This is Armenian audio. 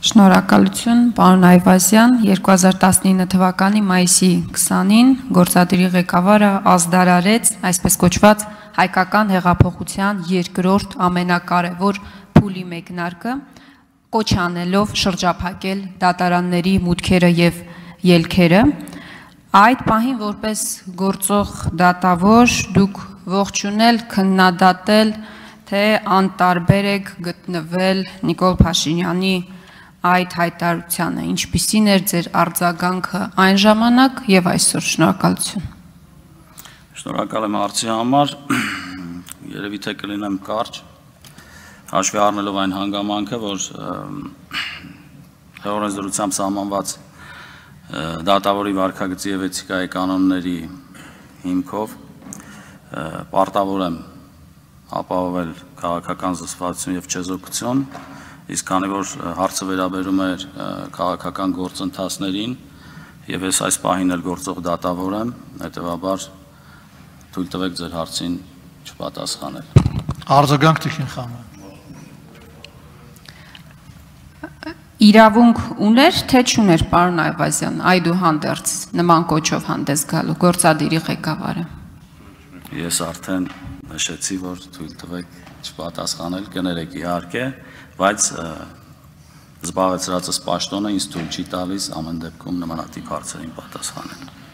Շնորհակալություն, պարոն Այվազյան, 2019 թվականի մայիսի 20-ին գործադիրի ղեկավարը ազդարարեց այսպես կոչված հայկական հեղափոխության երկրորդ ամենակարևոր փուլի մեկնարկը, կոչ անելով շրջափակել դատարանների մուտքերը եւ ելքերը։ Այդ պահին որպես գործող դատավոր դուք ողջունել, քննադատել, թե անտարբեր եք գտնվել Նիկոլ Փաշինյանի այդ հայտարարությանը, ինչպիսին էր ձեր արձագանքը այն ժամանակ եւ այսօր։ Շնորհակալություն։ Շնորհակալ եմ հարցի համար, երևի թե կլինեմ կարճ, հաշվի առնելով այն հանգամանքը, որ օրենսդրությամբ սահմանված դատավորի վարքագծի եւ էթիկայի կանոնների հիմքով պարտավոր եմ ապահովել քաղաքական զսպվածություն եւ չեզոքություն, իսկ քանի որ հարցը վերաբերում էր քաղաքական գործընթացներին եւ ես այս պահին էլ գործող դատավոր եմ, հետեւաբար թույլ տվեք ձեր հարցին չպատասխանել։ Արձագանք Տիխին խանան։ Իրավունք ուներ, թե չուներ պարոն Այվազյան, այդուհանդերձ նման կոչով հանդես գալու գործադիրի ղեկավարը։ Ես արդեն նշեցի, որ թույլ տվեք չպատասխանել, կներեք իհարկե, բայց զբաղեցրածս պաշտոնը ինձ թույլ չի տալիս ամեն դեպքում նմանատիպ հարցերին պատասխանել։